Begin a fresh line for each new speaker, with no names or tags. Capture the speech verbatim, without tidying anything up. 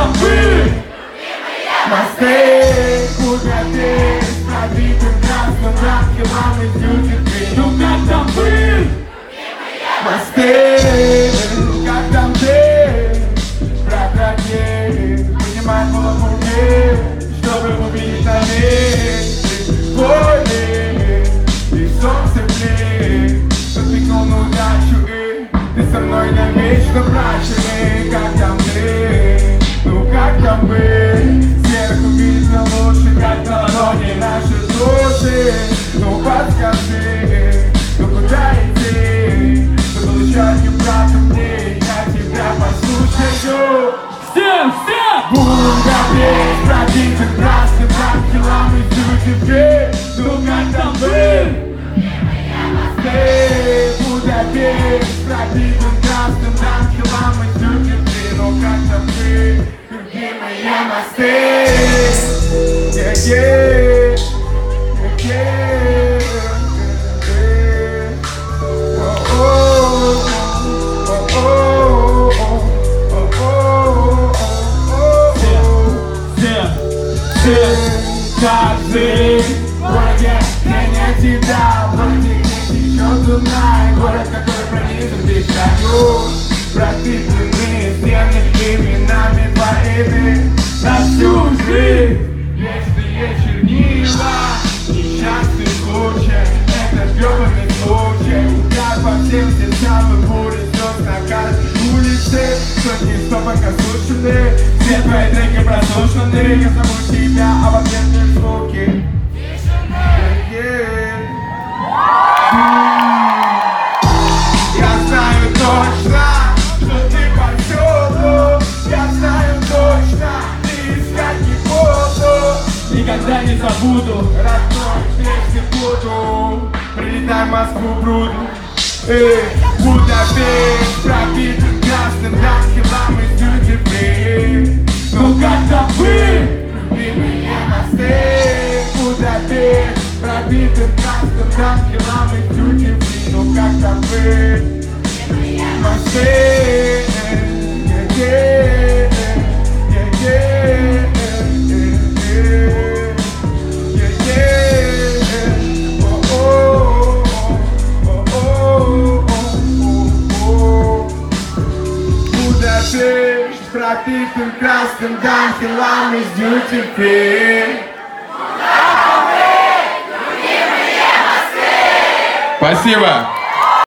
там вы? Мосты, Будапешт, пробитым красным ангелом из дьюти-фри. Ну как там вы? Мосты, как там ты? Брат родней, поднимай голову вверх, чтобы увидеть на месте боли и солнце плей. Подвигнул на удачу и ты со мной навечно прощенный. Как там ты? Ну как там вы? Сверху видно лучше, как на ладони наши души. Ну подскажи, ну куда идти? Чтобы получать неправду мне, я тебя послушаю.
Всем, всем!
Будапешт, пробитым красным ангелом из дьюти-фри. Ну как там вы? Мосты, Будапешт, пробитым красным ангелом из дьюти-фри. Ну как там вы, любимые мосты? Yeah, yeah, yeah, yeah. Oh, oh, oh, oh, oh, oh, oh.
Всем, всем!
Каждый в городе, где нет тебя, в городе, где течет Дунай, город, который пронизан печалью, пропитанные стены именами твоими на всю жизнь. Вечные чернила, несчастный случай, это гребаный случай, удар по всем сердцам и буря слез на каждой улице. Сотни стопок ослушаны, все твои треки прослушаны. Я зову тебя, а в ответ лишь звуки. Я знаю точно, что ты повсюду. Я знаю точно, ты искать не буду.
Никогда не забуду.
Родной, вместе буду. Прилетай в Москву, бруду. Эй, Будапешт, пробитым красным ангелом из дьюти-фри. Ну как там вы? Любимые мосты, Будапешт, пробитым красным ангелом из дьюти-фри. Ну как там вы? Мосты, yeah, yeah, yeah, yeah, yeah, yeah. Oh, oh, oh, oh, oh, oh. Будапешт, пропитым красным ангелом из дьюти-фри.
Спасибо.